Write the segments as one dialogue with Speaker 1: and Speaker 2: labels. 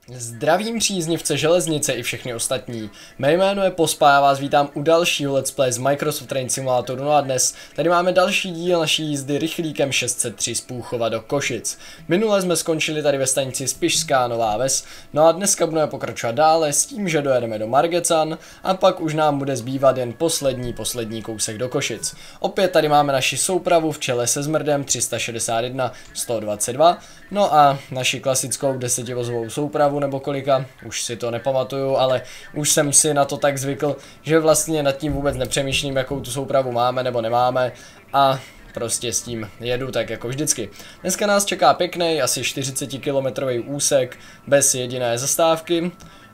Speaker 1: Zdravím příznivce železnice i všechny ostatní. Mé jméno je Pospa a vás vítám u dalšího Let's Play z Microsoft Train Simulatoru. No a dnes tady máme další díl naší jízdy rychlíkem 603 z Půchova do Košic. Minule jsme skončili tady ve stanici Spišská Nová Ves, no a dneska budeme pokračovat dále s tím, že dojedeme do Margecan a pak už nám bude zbývat jen poslední kousek do Košic. Opět tady máme naši soupravu v čele se Zmrdem 361 122, no a naši klasickou 10vozovou soupravu nebo kolika, už si to nepamatuju, ale už jsem si na to tak zvykl, že vlastně nad tím vůbec nepřemýšlím, jakou tu soupravu máme nebo nemáme a prostě s tím jedu tak jako vždycky. Dneska nás čeká pěkný, asi 40 kilometrový úsek bez jediné zastávky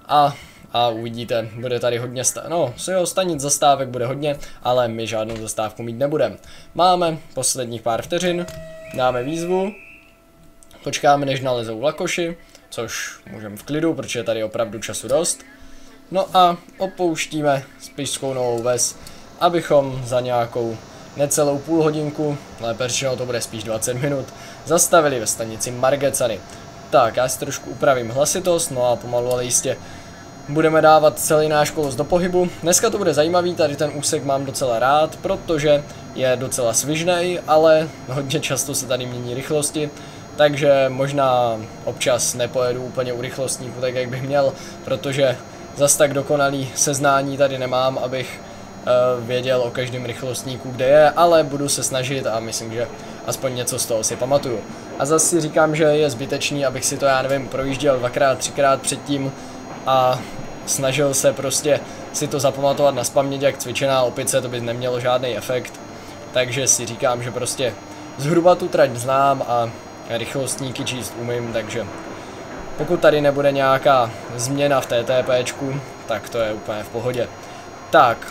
Speaker 1: a uvidíte, bude tady hodně stanic zastávek bude hodně, ale my žádnou zastávku mít nebudeme. Máme posledních pár vteřin, dáme výzvu, počkáme, než nalezou vlakoši, což můžeme v klidu, protože tady je opravdu času dost. No a opouštíme Spišskou Novou Ves, abychom za nějakou necelou půl hodinku, lépe řečeno to bude spíš 20 minut, zastavili ve stanici Margecany. Tak, já si trošku upravím hlasitost, no a pomalu ale jistě budeme dávat celý náš kolos do pohybu. Dneska to bude zajímavý, tady ten úsek mám docela rád, protože je docela svižnej, ale hodně často se tady mění rychlosti. Takže možná občas nepojedu úplně u rychlostníku tak, jak bych měl, protože zas tak dokonalý seznání tady nemám, abych věděl o každém rychlostníku, kde je, ale budu se snažit a myslím, že aspoň něco z toho si pamatuju. A zase si říkám, že je zbytečný, abych si to, já nevím, projížděl dvakrát, třikrát předtím a snažil se prostě si to zapamatovat naspaměť jak cvičená opice, to by nemělo žádný efekt. Takže si říkám, že prostě zhruba tu trať znám a rychlostníky číst umím, takže pokud tady nebude nějaká změna v TTPčku, tak to je úplně v pohodě. Tak,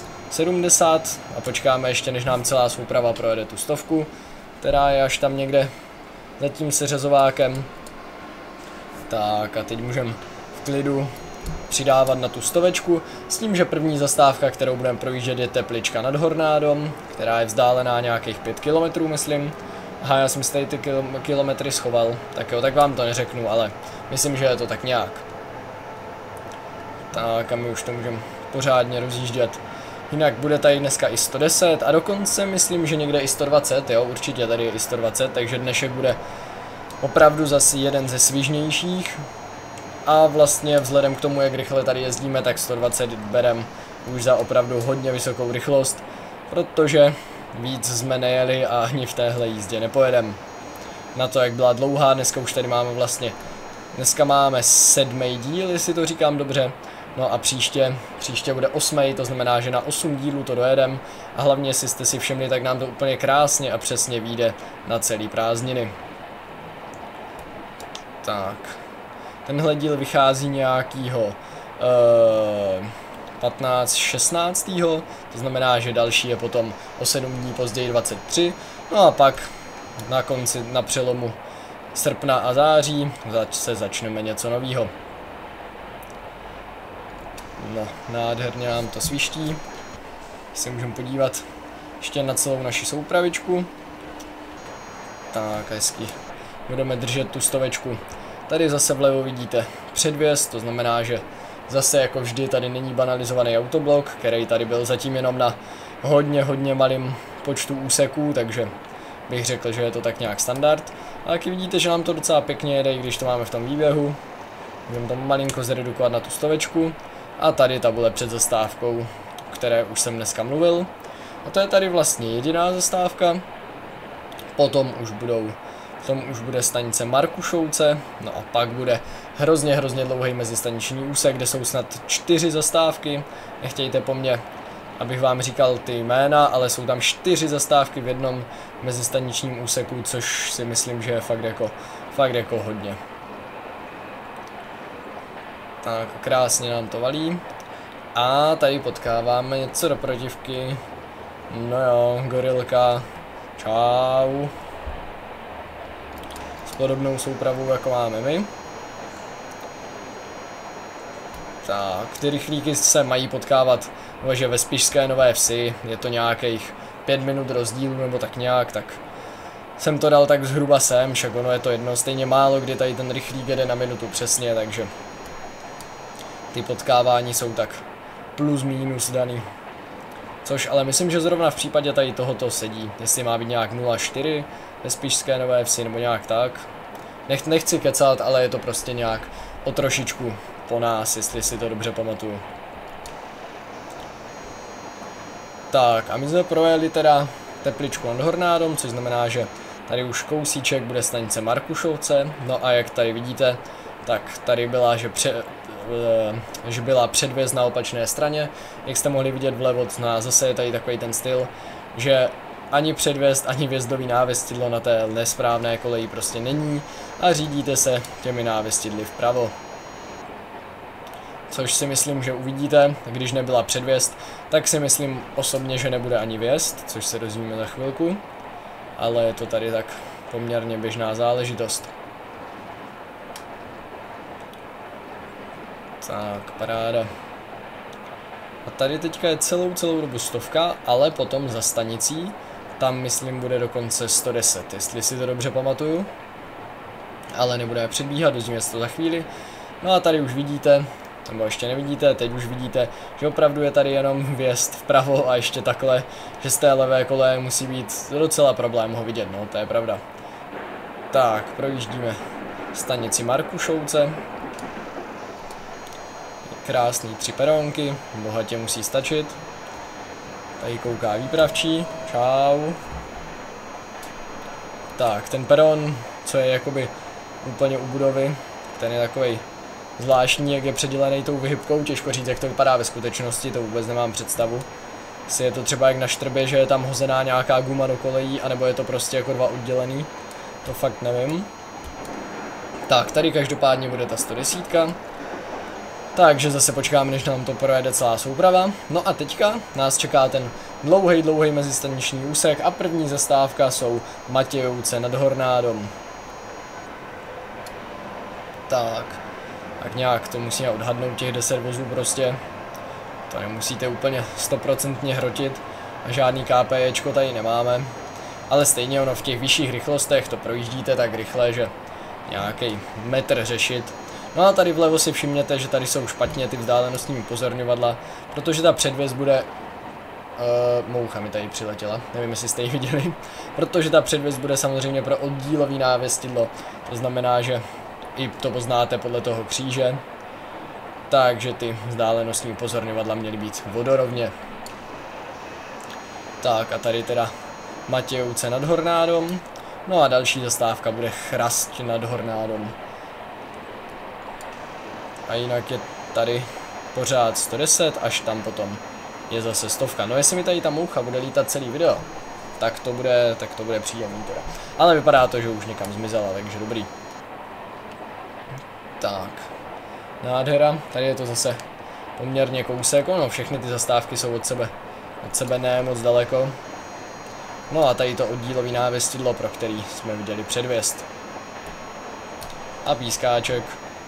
Speaker 1: 70 a počkáme ještě, než nám celá souprava projede tu 100, která je až tam někde za tím seřazovákem. Tak a teď můžeme v klidu přidávat na tu 100, s tím, že první zastávka, kterou budeme projíždět, je Teplička nad Hornádom, která je vzdálená nějakých 5 km, myslím. Aha, já jsem si tady ty kilometry schoval, tak jo, tak vám to neřeknu, ale myslím, že je to tak nějak. Tak a my už to můžeme pořádně rozjíždět. Jinak bude tady dneska i 110 a dokonce myslím, že někde i 120, jo, určitě tady je i 120, takže dnešek bude opravdu zase jeden ze svižnějších. A vlastně vzhledem k tomu, jak rychle tady jezdíme, tak 120 berem už za opravdu hodně vysokou rychlost, protože víc jsme nejeli a ani v téhle jízdě nepojedeme. Na to, jak byla dlouhá, dneska už tady máme dneska máme 7. díl, jestli to říkám dobře. No a příště bude 8., to znamená, že na 8 dílů to dojedeme. A hlavně, jestli jste si všimli, tak nám to úplně krásně a přesně vyjde na celý prázdniny. Tak, tenhle díl vychází nějakýho 15.16. To znamená, že další je potom o 7 dní později 23. No a pak na konci, na přelomu srpna a září se začneme něco nového. No, nádherně nám to sviští. Si můžeme podívat ještě na celou naši soupravičku. Tak, hezky. Budeme držet tu 100. Tady zase vlevo vidíte předvěz, to znamená, že zase jako vždy tady není banalizovaný autoblok, který tady byl zatím jenom na hodně malým počtu úseků, takže bych řekl, že je to tak nějak standard. A taky vidíte, že nám to docela pěkně jede, i když to máme v tom výběhu. Můžeme to malinko zredukovat na tu 100. A tady tabule před zastávkou, o které už jsem dneska mluvil. A to je tady vlastně jediná zastávka. Potom už bude stanice Markušovce, no a pak bude hrozně dlouhý mezistaniční úsek, kde jsou snad 4 zastávky. Nechtějte po mně, abych vám říkal ty jména, ale jsou tam 4 zastávky v jednom mezistaničním úseku, což si myslím, že je fakt jako hodně. Tak krásně nám to valí. A tady potkáváme něco do protivky. No jo, gorilka. Čau. S podobnou soupravou, jako máme my. Tak, ty rychlíky se mají potkávat ve Spišské Nové Vsi. Je to nějakých 5 minut rozdílu nebo tak nějak, tak jsem to dal tak zhruba sem, však ono je to jedno, stejně málo kdy tady ten rychlík jede na minutu přesně, takže ty potkávání jsou tak plus minus daný. Což ale myslím, že zrovna v případě tady tohoto sedí, jestli má být nějak 0,4 ve Spišské Nové Vsi nebo nějak tak. Nechci kecat, ale je to prostě nějak o trošičku po nás, jestli si to dobře pamatuju. Tak a my jsme projeli teda Tepličku nad Hornádom, což znamená, že tady už kousíček bude stanice Markušovce. No a jak tady vidíte, tak tady byla, že byla předvěz na opačné straně. Jak jste mohli vidět vlevo, zase je tady takový ten styl, že ani předvěst, ani vjezdový návěstidlo na té nesprávné koleji prostě není a řídíte se těmi návěstidly vpravo. Což si myslím, že uvidíte, když nebyla předvěst, tak si myslím osobně, že nebude ani vjezd, což se dozvíme za chvilku, ale je to tady tak poměrně běžná záležitost. Tak, paráda. A tady teďka je celou dobu 100, ale potom za stanicí, tam myslím bude dokonce 110, jestli si to dobře pamatuju. Ale nebudeme předbíhat, dozvíme se to za chvíli. No a tady už vidíte, nebo ještě nevidíte, teď už vidíte, že opravdu je tady jenom vjezd vpravo a ještě takhle, že z té levé koleje musí být docela problém ho vidět, no to je pravda. Tak, projíždíme stanici Markušovce. Krásný 3 peronky, bohatě musí stačit. Tady kouká výpravčí, čau. Tak, ten peron, co je jakoby úplně u budovy, ten je takovej zvláštní, jak je předělený tou vyhybkou, těžko říct, jak to vypadá ve skutečnosti, to vůbec nemám představu. Jestli je to třeba jak na Štrbě, že je tam hozená nějaká guma do kolejí, anebo je to prostě jako dva oddělený, to fakt nevím. Tak, tady každopádně bude ta 110. Takže zase počkáme, než nám to projede celá souprava. No a teďka nás čeká ten dlouhý mezistaniční úsek a první zastávka jsou Matějovce nad Hornádom. Tak nějak to musíme odhadnout těch 10 vozů prostě. To nemusíte úplně 100% hrotit a žádný KPJčko tady nemáme. Ale stejně ono v těch vyšších rychlostech to projíždíte tak rychle, že nějaký metr řešit. No a tady vlevo si všimněte, že tady jsou špatně ty vzdálenostní upozorňovadla, protože ta předvěz bude... moucha mi tady přiletěla, nevím, jestli jste ji viděli. Protože ta předvěz bude samozřejmě pro oddílový návěstidlo, to znamená, že i to poznáte podle toho kříže. Takže ty vzdálenostní upozorňovadla měly být vodorovně. Tak a tady teda Matějovce nad Hornádom. No a další zastávka bude Chrasť nad Hornádom. A jinak je tady pořád 110, až tam potom je zase 100. No jestli mi tady ta moucha bude lítat celý video, tak to bude příjemný teda. Ale vypadá to, že už někam zmizela, takže dobrý. Tak, nádhera, tady je to zase poměrně kousek, no všechny ty zastávky jsou od sebe ne moc daleko. No a tady to oddílový návěstidlo, pro který jsme viděli předvěst. A pískáček.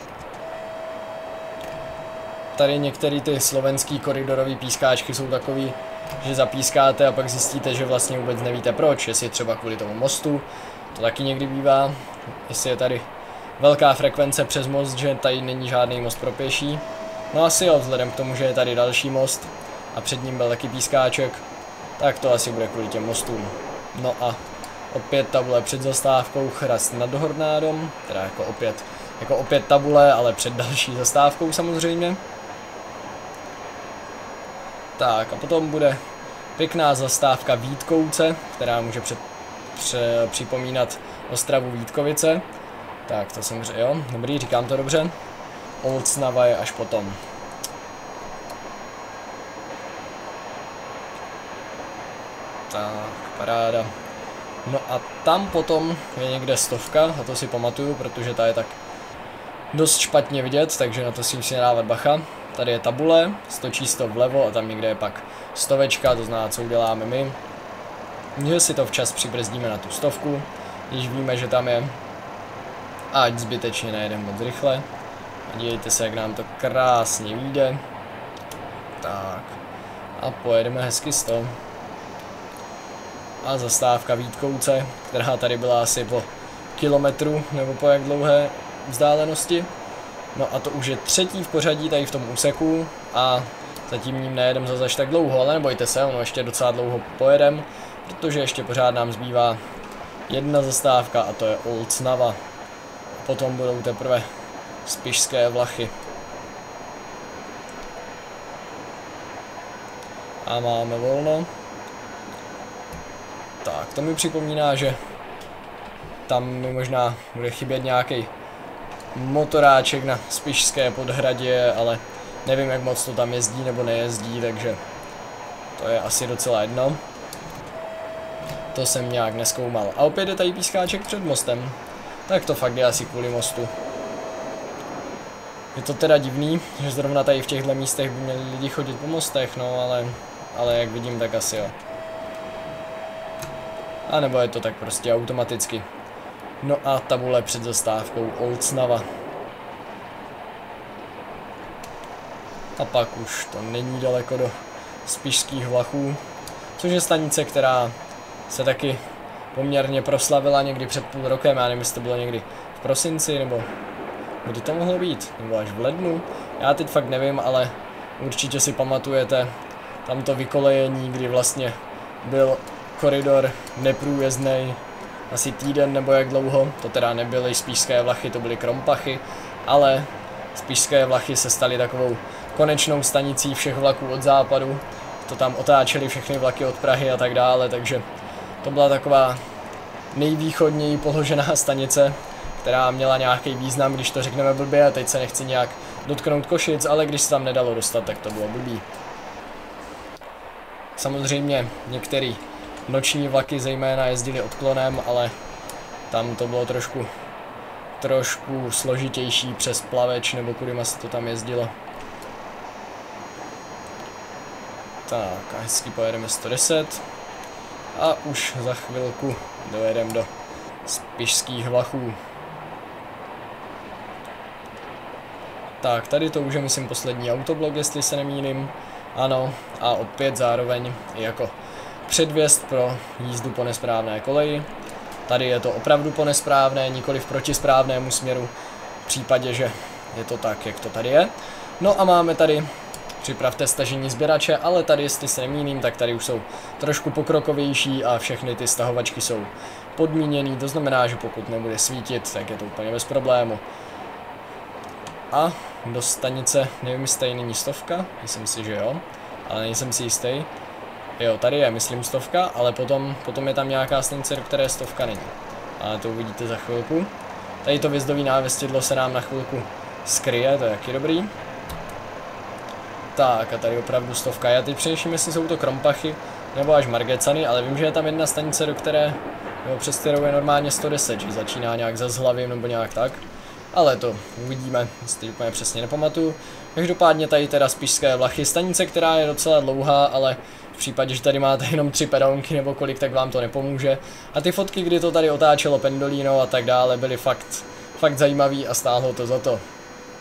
Speaker 1: Tady některé ty slovenský koridorový pískáčky jsou takový, že zapískáte a pak zjistíte, že vlastně vůbec nevíte proč, jestli třeba kvůli tomu mostu, to taky někdy bývá, jestli je tady velká frekvence přes most, že tady není žádný most pro pěší. No asi jo, vzhledem k tomu, že je tady další most a před ním byl taky pískáček, tak to asi bude kvůli těm mostům. No a opět tabule před zastávkou Chrasť nad Hornádom, teda jako opět tabule, ale před další zastávkou samozřejmě. Tak a potom bude pěkná zastávka Vítkovce, která může připomínat Ostravu Vítkovice. Tak to jsem jo, dobrý, říkám to dobře. Olcnava je až potom. Tak, paráda. No a tam potom je někde 100, a to si pamatuju, protože ta je tak dost špatně vidět, takže na to si musíme dávat bacha. Tady je tabule, stočí 100 vlevo a tam někde je pak 100, to znamená, co uděláme my. Že si to včas přibrzdíme na tu 100, když víme, že tam je. Ať zbytečně nejedeme moc rychle. A dívejte se, jak nám to krásně vyjde. Tak. A pojedeme hezky 100. A zastávka Vítkovce, která tady byla asi po kilometru nebo po jak dlouhé vzdálenosti. No a to už je třetí v pořadí tady v tom úseku a zatím ním nejedem zase tak dlouho, ale nebojte se, ono ještě docela dlouho pojedem, protože ještě pořád nám zbývá jedna zastávka a to je Olcnava. Potom budou teprve Spišské Vlachy. A máme volno. Tak, to mi připomíná, že tam mi možná bude chybět nějaký motoráček na Spišské Podhradě, ale nevím, jak moc to tam jezdí nebo nejezdí, takže to je asi docela jedno. To jsem nějak nezkoumal. A opět je tady pískáček před mostem. Tak to fakt je asi kvůli mostu. Je to teda divný, že zrovna tady v těchto místech by měli lidi chodit po mostech, no ale jak vidím, tak asi jo. A nebo je to tak prostě automaticky. No a tabule před zastávkou Olcnava. A pak už to není daleko do Spišských Vlachů, což je stanice, která se taky poměrně proslavila někdy před půl rokem, já nevím, jestli to bylo někdy v prosinci, nebo kdy to mohlo být, nebo až v lednu, já teď fakt nevím, ale určitě si pamatujete tamto vykolejení, kdy vlastně byl koridor neprůjezdný asi týden nebo jak dlouho, to teda nebyly Spišské Vlachy, to byly Krompachy, ale Spišské Vlachy se staly takovou konečnou stanicí všech vlaků od západu, to tam otáčeli všechny vlaky od Prahy a tak dále, takže to byla taková nejvýchodněji položená stanice, která měla nějaký význam, když to řekneme blbě, a teď se nechci nějak dotknout Košic, ale když se tam nedalo dostat, tak to bylo blbý. Samozřejmě některé noční vlaky zejména jezdily odklonem, ale tam to bylo trošku složitější přes Plaveč, nebo kudyma se to tam jezdilo. Tak a hezky pojedeme 110 a už za chvilku dojedeme do Spišských Vlachů. Tak, tady to už je myslím poslední autoblok, jestli se nemýlím. Ano, a opět zároveň jako předvěst pro jízdu po nesprávné koleji. Tady je to opravdu po nesprávné, nikoli v protisprávnému směru, v případě, že je to tak, jak to tady je. No a máme tady, připravte stažení sběrače, ale tady, jestli se nemýlím, tak tady už jsou trošku pokrokovější a všechny ty stahovačky jsou podmíněný, to znamená, že pokud nebude svítit, tak je to úplně bez problému. A do stanice, nevím, jestli není 100, myslím si, že jo, ale nejsem si jistý. Jo, tady je, myslím, 100, ale potom je tam nějaká stanice, do které 100 není. Ale to uvidíte za chvilku. Tady to vjezdový návěstidlo se nám na chvilku skryje, to je taky dobrý. Tak a tady opravdu 100. Já teď přemýšlím, jestli jsou to Krompachy nebo až Margecany, ale vím, že je tam jedna stanice, do které, nebo přes kterou je normálně 110, že začíná nějak za Zhlavím nebo nějak tak. Ale to uvidíme, jestli úplně přesně nepamatuju. Každopádně tady teda Spišské Vlachy, stanice, která je docela dlouhá, ale v případě, že tady máte jenom 3 peronky nebo kolik, tak vám to nepomůže. A ty fotky, kdy to tady otáčelo pendolino a tak dále, byly fakt zajímavý a stálo to za to.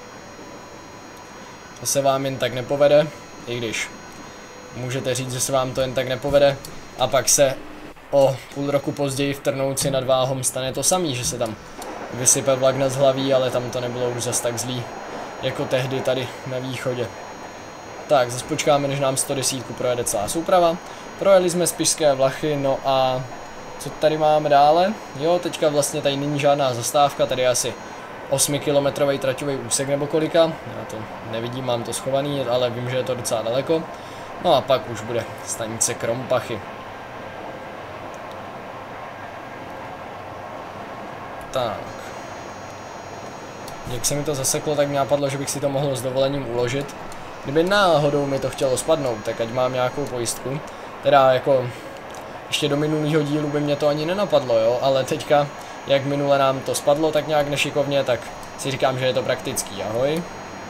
Speaker 1: To se vám jen tak nepovede, i když můžete říct, že se vám to jen tak nepovede a pak se o půl roku později v Trnouci nad Váhom stane to samý, že se tam vysype vlak na Zhlaví, ale tam to nebylo už zas tak zlý, jako tehdy tady na východě. Tak, zase počkáme, než nám 110 projede celá souprava. Projeli jsme Spišské Vlachy, no a co tady máme dále? Jo, teďka vlastně tady není žádná zastávka, tady je asi 8-kilometrový traťový úsek nebo kolika. Já to nevidím, mám to schovaný, ale vím, že je to docela daleko. No a pak už bude stanice Krompachy. Tak. Jak se mi to zaseklo, tak mě napadlo, že bych si to mohl s dovolením uložit. Kdyby náhodou mi to chtělo spadnout, tak ať mám nějakou pojistku. Teda jako ještě do minulého dílu by mě to ani nenapadlo, jo, ale teďka, jak minule nám to spadlo tak nějak nešikovně, tak si říkám, že je to praktický. Ahoj.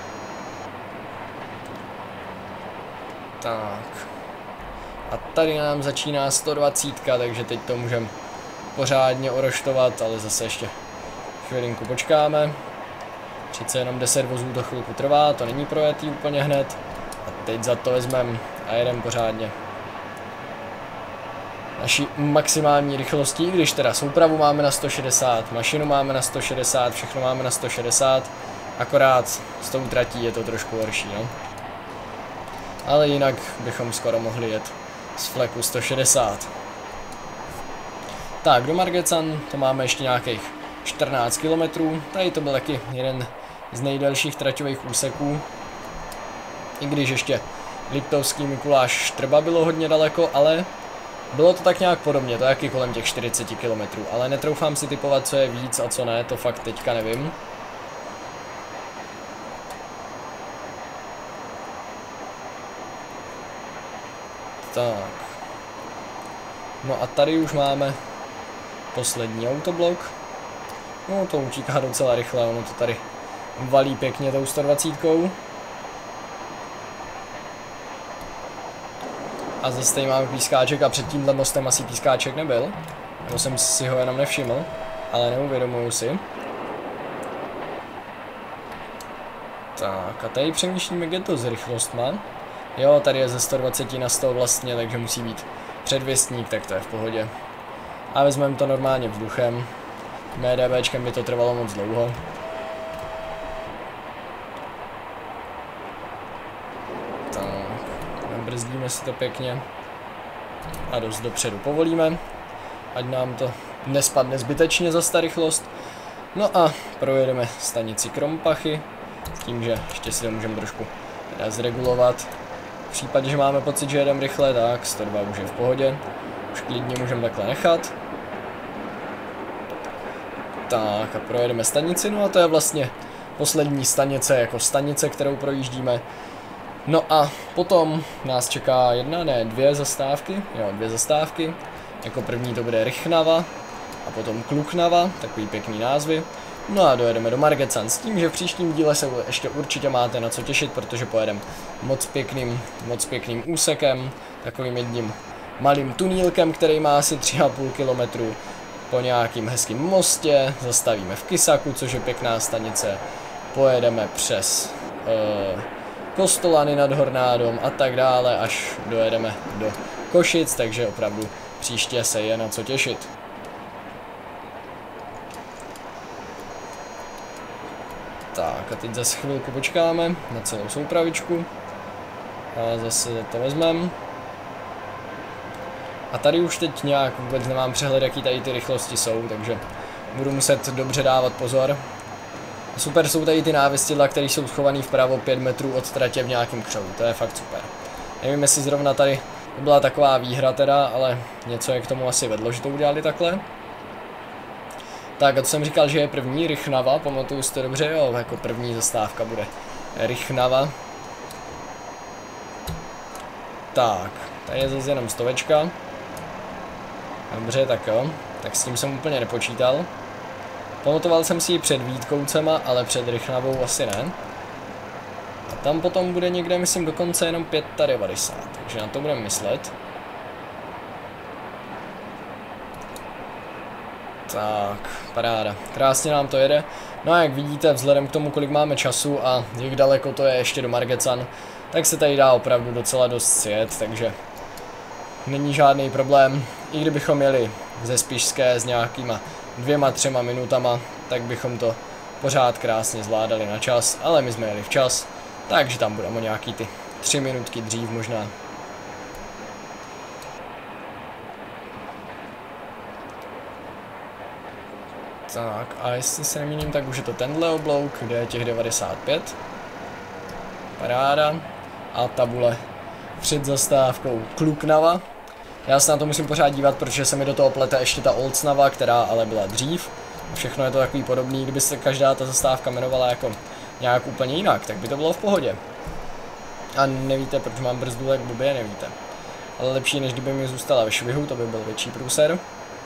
Speaker 1: Tak. A tady nám začíná 120, takže teď to můžeme pořádně oroštovat, ale zase ještě chvilinku počkáme. Přece jenom 10 vozů to chvilku trvá, to není projetý úplně hned. A teď za to vezmeme a jedeme pořádně. naší maximální rychlostí, když teda soupravu máme na 160, mašinu máme na 160, všechno máme na 160, akorát s tou tratí je to trošku horší, no. Ale jinak bychom skoro mohli jet z fleku 160. Tak, do Margecan to máme ještě nějakých 14 km, tady to byl taky jeden z nejdelších traťových úseků, i když ještě Liptovský Mikuláš Štrba bylo hodně daleko, ale bylo to tak nějak podobně, to je taky kolem těch 40 km, ale netroufám si typovat, co je víc a co ne, to fakt teďka nevím. Tak. No a tady už máme poslední autoblok. No to utíká docela rychle, ono to tady valí pěkně tou 120. A zase tady máme pískáček a před tímhle mostem asi pískáček nebyl. Nebo jsem si ho jenom nevšiml, ale neuvědomuju si. Tak a tady přemýšlíme, kde to s rychlostma. Jo, tady je ze 120 na 100 vlastně, takže musí být předvěstník, tak to je v pohodě. A vezmeme to normálně vzduchem. MDBčkem by to trvalo moc dlouho. Tak, nabrzdíme si to pěkně. A dost dopředu povolíme. Ať nám to nespadne zbytečně za ta rychlost. No a projedeme stanici Krompachy. S tím, že ještě si to můžeme trošku zregulovat. V případě, že máme pocit, že jedeme rychle, tak 102 už je v pohodě. Už klidně můžeme takhle nechat. Tak a projedeme stanici, no a to je vlastně poslední stanice, jako stanice, kterou projíždíme. No a potom nás čeká dvě zastávky, jo, 2 zastávky. Jako první to bude Rychnava a potom Kluknava, takový pěkný názvy. No a dojedeme do Margecan s tím, že v příštím díle se ještě určitě máte na co těšit, protože pojedeme moc pěkným úsekem, takovým jedním malým tunílkem, který má asi 3,5 km. Po nějakým hezkým mostě, zastavíme v Kysaku, což je pěkná stanice, pojedeme přes Kostolany nad Hornádom a tak dále, až dojedeme do Košic, takže opravdu příště se je na co těšit. Tak a teď zase chvilku počkáme na celou soupravičku a zase to vezmeme. A tady už teď nějak vůbec nemám přehled, jaký tady ty rychlosti jsou, takže budu muset dobře dávat pozor. A super jsou tady ty návěstidla, které jsou schované vpravo 5 metrů od tratě v nějakém křovu, to je fakt super. Nevím, jestli zrovna tady byla taková výhra teda, ale něco je k tomu asi vedlo, že to udělali takhle. Tak a to jsem říkal, že je první Rychnava, pamatuju si to dobře, jo, jako první zastávka bude Rychnava. Tak, tady je zase jenom 100. Dobře, tak jo, tak s tím jsem úplně nepočítal. Pamatoval jsem si ji před Vítkovcema, ale před Rychnavou asi ne. A tam potom bude někde, myslím, dokonce jenom 95, takže na to budeme myslet. Tak, paráda, krásně nám to jede. No a jak vidíte, vzhledem k tomu, kolik máme času a jak daleko to je ještě do Margecan, tak se tady dá opravdu docela dost sjet, takže není žádný problém. I kdybychom jeli ze Spišské s nějakýma 2–3 minutama, tak bychom to pořád krásně zvládali na čas, ale my jsme jeli včas, takže tam budeme nějaký ty 3 minutky dřív možná. Tak a jestli se nemýlím, tak už je to tenhle oblouk, kde je těch 95. Paráda. A tabule před zastávkou Kluknava. Já se na to musím pořád dívat, protože se mi do toho plete ještě ta Olcnava, která ale byla dřív. Všechno je to takový podobný, kdyby se každá ta zastávka jmenovala jako nějak úplně jinak, tak by to bylo v pohodě. A nevíte, proč mám brzdu tak blbě, nevíte. Ale lepší, než kdyby mi zůstala ve švihu, to by byl větší průser.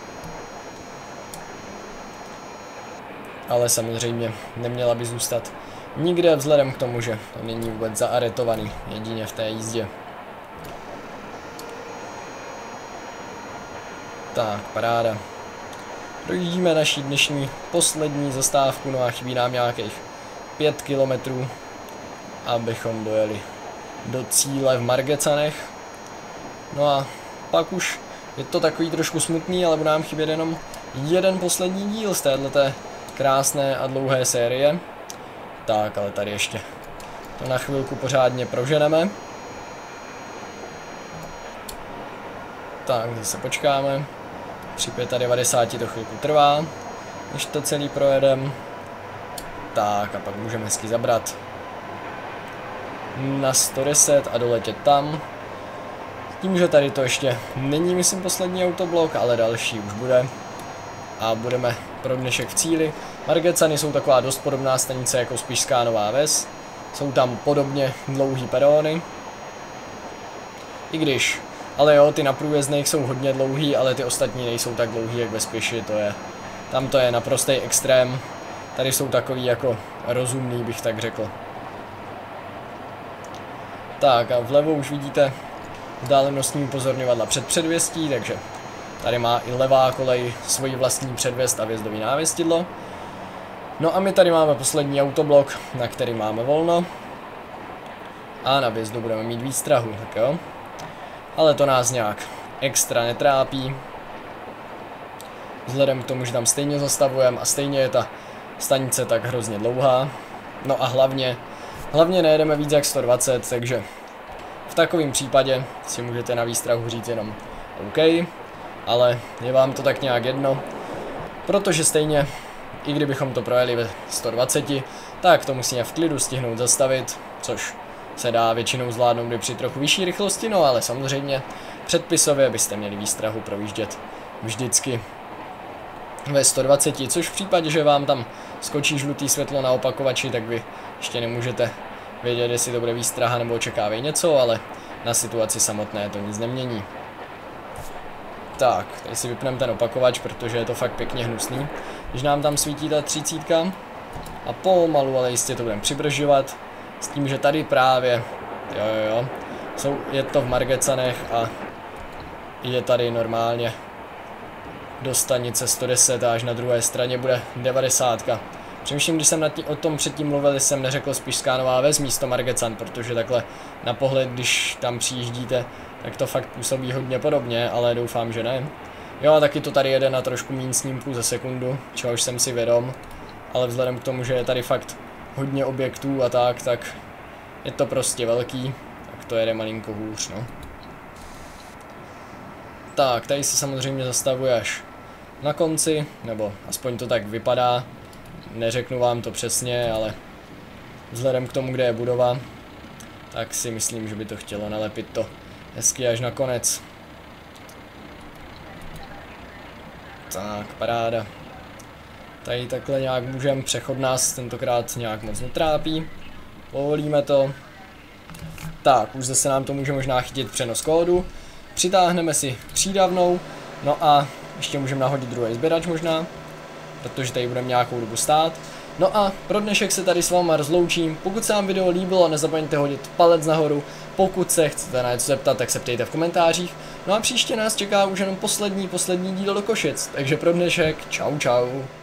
Speaker 1: Ale samozřejmě neměla by zůstat nikde vzhledem k tomu, že to není vůbec zaaretovaný, jedině v té jízdě. Tak, paráda. Projíždíme naší dnešní poslední zastávku, no a chybí nám nějakých 5 kilometrů, abychom dojeli do cíle v Margecanech. No a pak už je to takový trošku smutný, ale bude nám chybět jenom jeden poslední díl z téhleté krásné a dlouhé série. Tak, ale tady ještě to na chvilku pořádně proženeme. Tak, zase počkáme. Při 95 to chvilku trvá, než to celý projedem. Tak a pak můžeme hezky zabrat na 110 a doletět tam. Tím, že tady to ještě není, myslím, poslední autoblok, ale další už bude. A budeme pro dnešek v cíli. Margecany jsou taková dost podobná stanice jako Spišská Nová Ves. Jsou tam podobně dlouhý perony. I když, ale jo, ty na průjezdných jsou hodně dlouhý, ale ty ostatní nejsou tak dlouhý jak ve Spiši, tam to je naprostý extrém. Tady jsou takový jako rozumný, bych tak řekl. Tak a vlevo už vidíte vzdálenostní upozorňovadla před předvěstí, takže tady má i levá kolej svoji vlastní předvěst a vjezdový návěstidlo. No a my tady máme poslední autoblok, na který máme volno. A na vjezdu budeme mít výstrahu, tak jo. Ale to nás nějak extra netrápí. Vzhledem k tomu, že tam stejně zastavujeme a stejně je ta stanice tak hrozně dlouhá. No a hlavně nejedeme víc jak 120, takže v takovém případě si můžete na výstrahu říct jenom OK, ale je vám to tak nějak jedno, protože stejně, i kdybychom to projeli ve 120, tak to musíme v klidu stihnout zastavit, což se dá většinou zvládnout i při trochu vyšší rychlosti, no ale samozřejmě předpisově byste měli výstrahu projíždět vždycky ve 120, což v případě, že vám tam skočí žlutý světlo na opakovači, tak vy ještě nemůžete vědět, jestli to bude výstraha nebo očekávají něco, ale na situaci samotné to nic nemění. Tak, tady si vypneme ten opakovač, protože je to fakt pěkně hnusný. Když nám tam svítí ta 30 a pomalu, ale jistě to budeme přibržovat, s tím, že tady právě, je to v Margecanech a je tady normálně do stanice 110 a až na druhé straně bude 90. Přemýšlím, když jsem o tom předtím mluvil, jsem neřekl Spišská Nová Ves místo Margecan, protože takhle na pohled, když tam přijíždíte, tak to fakt působí hodně podobně, ale doufám, že ne. Jo, a taky to tady jede na trošku méně snímků za sekundu, čehož jsem si vědom, ale vzhledem k tomu, že je tady fakt hodně objektů a tak je to prostě velký, tak to jede malinko hůř, no. Tak, tady se samozřejmě zastavuje až na konci, nebo aspoň to tak vypadá. Neřeknu vám to přesně, ale vzhledem k tomu, kde je budova, tak si myslím, že by to chtělo nalepit to hezky až na konec. Tak, paráda. Tady takhle nějak můžeme, přechod nás tentokrát nějak moc netrápí. Povolíme to. Tak, už zase nám to může možná chytit přenos kódu. Přitáhneme si přídavnou, no a ještě můžeme nahodit druhý sběrač možná, protože tady budeme nějakou dobu stát. No a pro dnešek se tady s váma rozloučím. Pokud se vám video líbilo, nezapomeňte hodit palec nahoru. Pokud se chcete na něco zeptat, tak se ptejte v komentářích. No a příště nás čeká už jenom poslední díl do Košic. Takže pro dnešek čau.